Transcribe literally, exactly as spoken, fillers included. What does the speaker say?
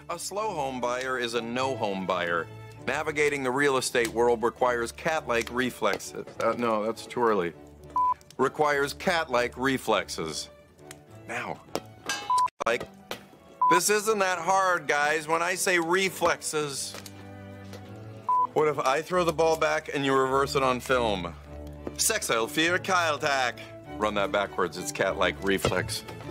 A slow home buyer is a no home buyer. Navigating the real estate world requires cat-like reflexes. Uh, no, that's too early. Requires cat-like reflexes. Now, like, this isn't that hard, guys. When I say reflexes, what if I throw the ball back and you reverse it on film? Sexile fear Kyle tack. Run that backwards. It's cat-like reflex.